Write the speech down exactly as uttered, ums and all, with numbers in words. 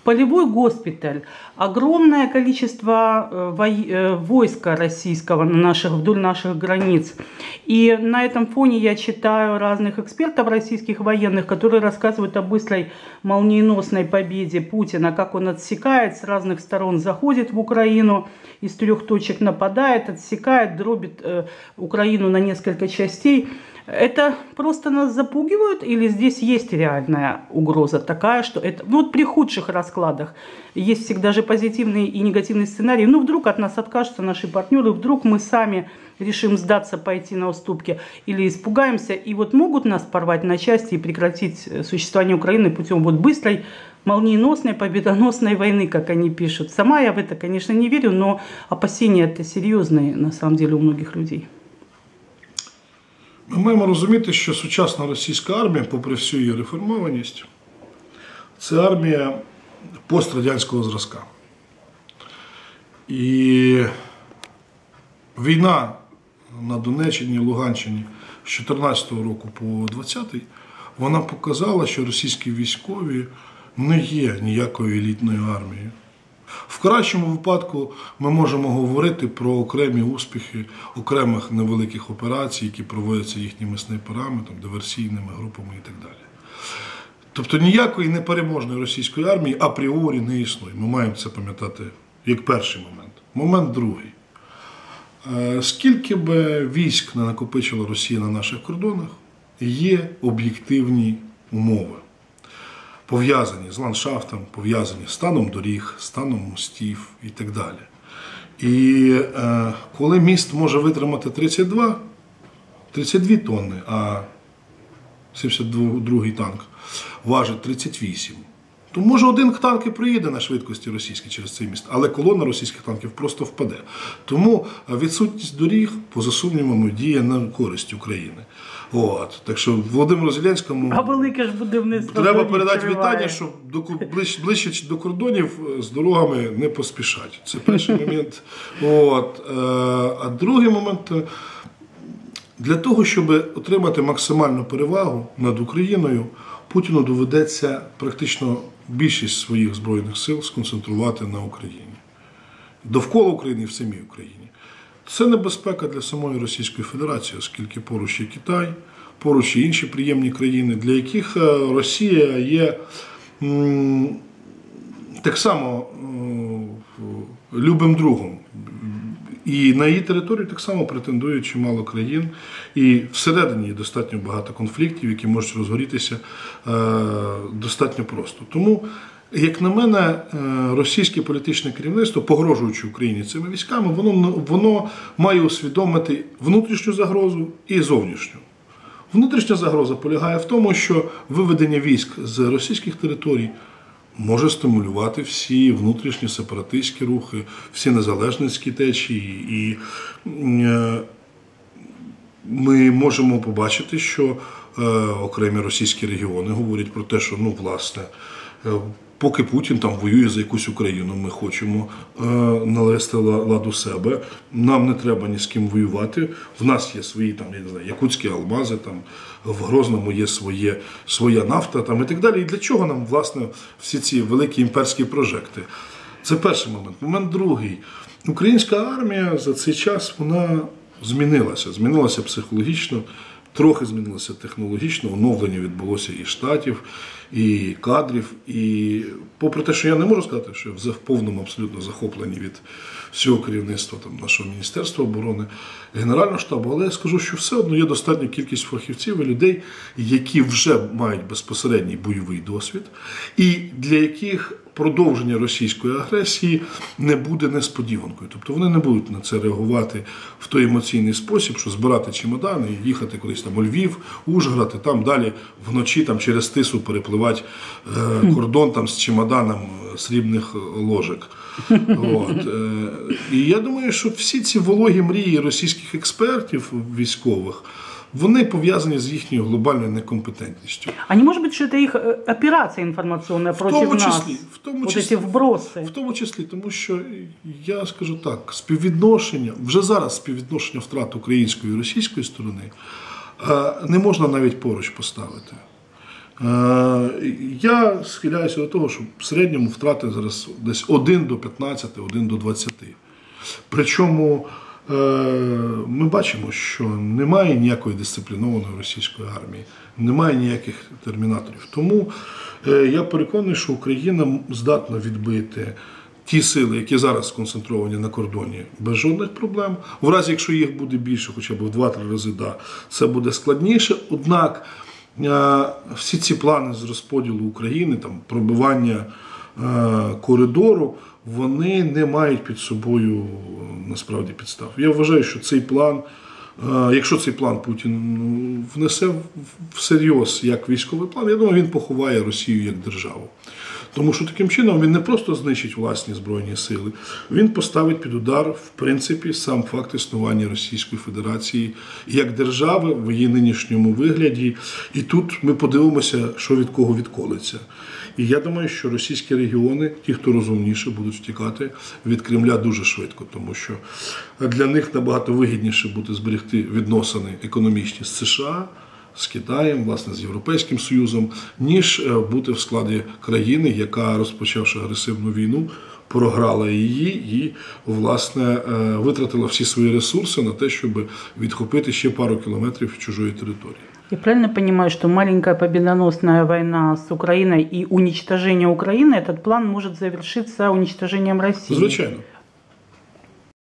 полевой госпиталь, огромное количество войска российского на наших, вдоль наших границ. И на этом фоне я читаю разных экспертов российских военных, которые рассказывают о быстрой молниеносной победе Путина, как он отсекает, с разных сторон заходит в Украину, из трех точек нападает, отсекает, дробит э, Украину на несколько частей. Это просто нас запугивают или здесь есть реальная угроза такая, что это... Ну вот при худших раскладах есть всегда же позитивные и негативные сценарии. Ну вдруг от нас откажутся наши партнеры, вдруг мы сами решим сдаться, пойти на уступки или испугаемся. И вот могут нас порвать на части и прекратить существование Украины путем вот быстрой, молниеносной, победоносной войны, как они пишут. Сама я в это, конечно, не верю, но опасения это серьезные на самом деле у многих людей. Ми маємо розуміти, що сучасна російська армія, попри всю її реформованість, це армія пострадянського зразка. І війна на Донеччині, Луганщині з чотирнадцятого року по двадцятий, вона показала, що російські військові не є ніякою елітною армією. В кращому випадку ми можемо говорити про окремі успіхи окремих невеликих операцій, які проводяться їхніми снайперами, там, диверсійними групами і так далі. Тобто ніякої непереможної російської армії апріорі не існує. Ми маємо це пам'ятати як перший момент. Момент другий. Скільки би військ не накопичила Росія на наших кордонах, є об'єктивні умови. Пов'язані з ландшафтом, пов'язані з станом доріг, станом мостів і так далі. І е, коли міст може витримати тридцять два, тридцять дві тонни, а сімдесят другий танк важить тридцять вісім, то може один танк і приїде на швидкості російській через цей міст, але колона російських танків просто впаде. Тому відсутність доріг, поза сумнівами, діє на користь України. От. Так що Володимиру Зеленському а велике ж буде вниз треба передати триває. Вітання, що до, ближче, ближче до кордонів з дорогами не поспішать. Це перший момент. От. А другий момент, для того, щоб отримати максимальну перевагу над Україною, Путіну доведеться практично більшість своїх збройних сил сконцентрувати на Україні. Довкола України і в самій Україні. Це небезпека для самої Російської Федерації, оскільки поруч є Китай, поруч є інші приємні країни, для яких Росія є м, так само м, любим другом. І на її територію так само претендує чимало країн. І всередині є достатньо багато конфліктів, які можуть розгорітися е, достатньо просто. Тому, як на мене, російське політичне керівництво, погрожуючи Україні цими військами, воно, воно має усвідомити внутрішню загрозу і зовнішню. Внутрішня загроза полягає в тому, що виведення військ з російських територій може стимулювати всі внутрішні сепаратистські рухи, всі незалежницькі течії. І ми можемо побачити, що окремі російські регіони говорять про те, що, ну, власне, поки Путін там воює за якусь Україну, ми хочемо е, навести лад у себе, нам не треба ні з ким воювати, в нас є свої там, я не знаю, якутські алмази, там, в Грозному є своє, своя нафта там, і так далі. І для чого нам, власне, всі ці великі імперські прожекти? Це перший момент. Момент другий. Українська армія за цей час, вона змінилася, змінилася психологічно, трохи змінилося технологічно, оновлення відбулося і штатів, і кадрів. І попри те, що я не можу сказати, що я в повному абсолютно захопленні від всього керівництва там, нашого Міністерства оборони, Генерального штабу, але я скажу, що все одно є достатня кількість фахівців і людей, які вже мають безпосередній бойовий досвід, і для яких продовження російської агресії не буде несподіванкою. Тобто вони не будуть на це реагувати в той емоційний спосіб, що збирати чемодани і їхати кудись там у Львів, Ужгород, і там далі вночі там, через Тису перепливати е, кордон там, з чемоданом срібних ложок. От. Е, і я думаю, що всі ці вологі мрії російських експертів військових, вони пов'язані з їхньою глобальною некомпетентністю. А не може бути, що це їх операція інформаційна проти нас? Числі, в тому вот числі, ці вброси. В тому числі, тому що, я скажу так, співвідношення, вже зараз співвідношення втрат української і російської сторони не можна навіть поруч поставити. Я схиляюся до того, що в середньому втрати зараз десь один до п'ятнадцяти, один до двадцяти. Причому ми бачимо, що немає ніякої дисциплінованої російської армії, немає ніяких термінаторів. Тому я переконаний, що Україна здатна відбити ті сили, які зараз сконцентровані на кордоні, без жодних проблем. В разі, якщо їх буде більше, хоча б в два-три рази, да, це буде складніше. Однак всі ці плани з розподілу України, там, пробивання коридору, вони не мають під собою насправді підстав. Я вважаю, що цей план, якщо цей план Путін внесе всерйоз як військовий план, я думаю, він поховає Росію як державу. Тому що таким чином він не просто знищить власні збройні сили, він поставить під удар, в принципі, сам факт існування Російської Федерації як держави в її нинішньому вигляді. І тут ми подивимося, що від кого відколиться. І я думаю, що російські регіони, ті, хто розумніше, будуть втікати від Кремля дуже швидко, тому що для них набагато вигідніше буде зберегти відносини економічні з США, з Китаєм, власне, з Європейським Союзом, ніж бути в складі країни, яка, розпочавши агресивну війну, програла її і, власне, витратила всі свої ресурси на те, щоб відхопити ще пару кілометрів чужої території. Я правильно понимаю, что маленькая победоносная война с Украиной и уничтожение Украины, этот план может завершиться уничтожением России? Звичайно.